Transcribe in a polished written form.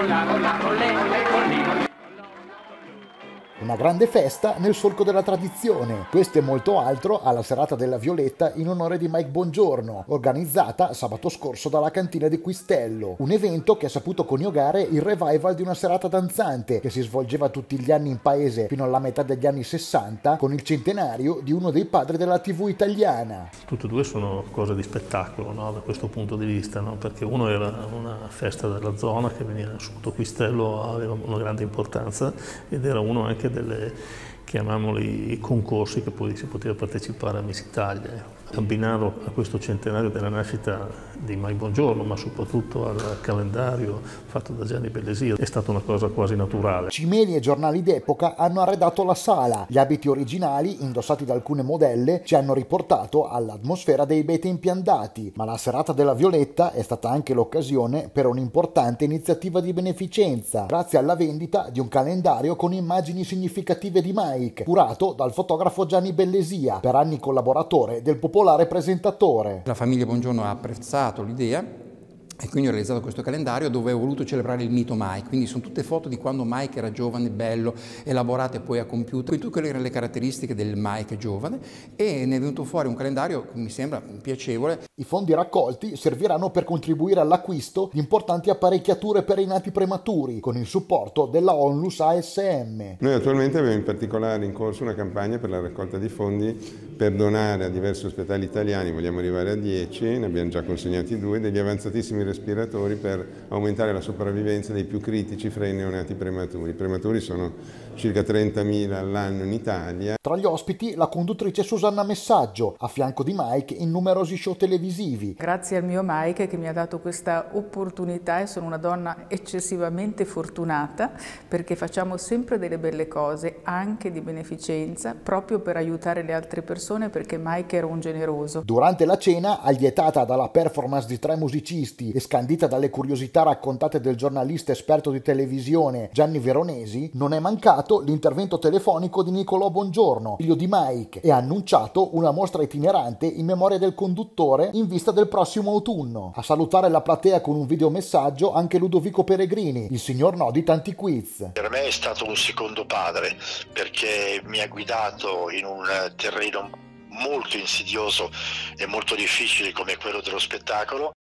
Una grande festa nel solco della tradizione. Questo e molto altro alla serata della Violetta in onore di Mike Bongiorno, organizzata sabato scorso dalla cantina di Quistello. Un evento che ha saputo coniugare il revival di una serata danzante che si svolgeva tutti gli anni in paese fino alla metà degli anni 60 con il centenario di uno dei padri della TV italiana. Tutte e due sono cose di spettacolo, no? Da questo punto di vista, no? Perché uno era una festa della zona che veniva sotto Quistello, aveva una grande importanza, ed era uno anche delle, chiamiamoli, concorsi che poi si poteva partecipare a Miss Italia. Abbinarlo a questo centenario della nascita di Mike Bongiorno, ma soprattutto al calendario fatto da Gianni Bellesia, è stata una cosa quasi naturale. Cimeli e giornali d'epoca hanno arredato la sala. Gli abiti originali, indossati da alcune modelle, ci hanno riportato all'atmosfera dei bei tempi andati, ma la serata della Violetta è stata anche l'occasione per un'importante iniziativa di beneficenza, grazie alla vendita di un calendario con immagini significative di Mike, curato dal fotografo Gianni Bellesia, per anni collaboratore del popolare presentatore. La famiglia Bongiorno ha apprezzato l'idea e quindi ho realizzato questo calendario dove ho voluto celebrare il mito Mike, quindi sono tutte foto di quando Mike era giovane, bello, elaborate poi a computer, quindi tutte quelle erano le caratteristiche del Mike giovane, e ne è venuto fuori un calendario che mi sembra piacevole. I fondi raccolti serviranno per contribuire all'acquisto di importanti apparecchiature per i nati prematuri, con il supporto della Onlus ASM. Noi attualmente abbiamo in particolare in corso una campagna per la raccolta di fondi per donare a diversi ospedali italiani, vogliamo arrivare a 10, ne abbiamo già consegnati 2, degli avanzatissimi respiratori per aumentare la sopravvivenza dei più critici fra i neonati prematuri. I prematuri sono circa 30.000 all'anno in Italia. Tra gli ospiti la conduttrice Susanna Messaggio, a fianco di Mike in numerosi show televisivi. Grazie al mio Mike che mi ha dato questa opportunità, e sono una donna eccessivamente fortunata perché facciamo sempre delle belle cose, anche di beneficenza, proprio per aiutare le altre persone, perché Mike era un generoso. Durante la cena, allietata dalla performance di 3 musicisti e scandita dalle curiosità raccontate del giornalista esperto di televisione Gianni Veronesi, non è mancato l'intervento telefonico di Nicolò Bongiorno, figlio di Mike, e ha annunciato una mostra itinerante in memoria del conduttore in vista del prossimo autunno. A salutare la platea con un videomessaggio anche Ludovico Peregrini, il signor no di tanti quiz. Per me è stato un secondo padre, perché mi ha guidato in un terreno molto insidioso e molto difficile come quello dello spettacolo.